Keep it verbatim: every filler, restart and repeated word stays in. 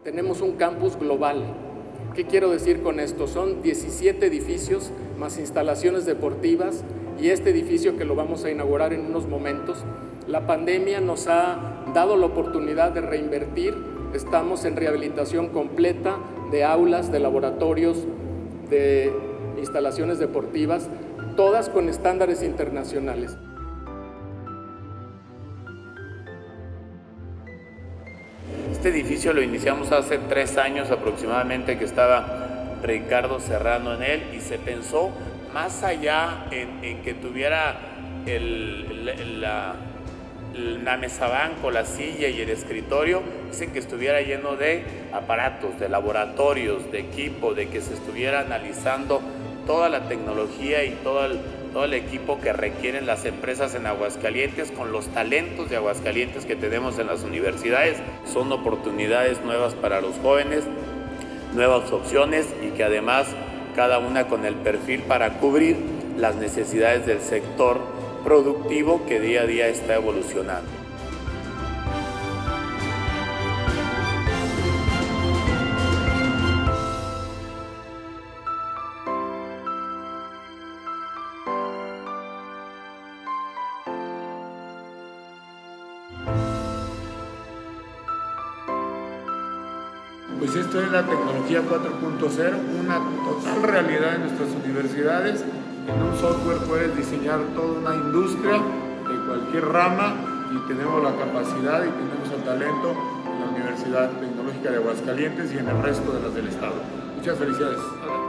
tenemos un campus global. ¿Qué quiero decir con esto? Son diecisiete edificios más instalaciones deportivas y este edificio que lo vamos a inaugurar en unos momentos. La pandemia nos ha dado la oportunidad de reinvertir. Estamos en rehabilitación completa de aulas, de laboratorios, de instalaciones deportivas, todas con estándares internacionales. Este edificio lo iniciamos hace tres años aproximadamente, que estaba Ricardo Serrano en él, y se pensó más allá en, en que tuviera el, el, la, la mesabanco, la silla y el escritorio, es en que estuviera lleno de aparatos, de laboratorios, de equipo, de que se estuviera analizando toda la tecnología y todo el, todo el equipo que requieren las empresas en Aguascalientes, con los talentos de Aguascalientes que tenemos en las universidades. Son oportunidades nuevas para los jóvenes, nuevas opciones, y que además cada una con el perfil para cubrir las necesidades del sector productivo que día a día está evolucionando. Pues esto es la tecnología cuatro punto cero, una total realidad en nuestras universidades. En un software puedes diseñar toda una industria de cualquier rama, y tenemos la capacidad y tenemos el talento en la Universidad Tecnológica de Aguascalientes y en el resto de las del Estado. Muchas felicidades.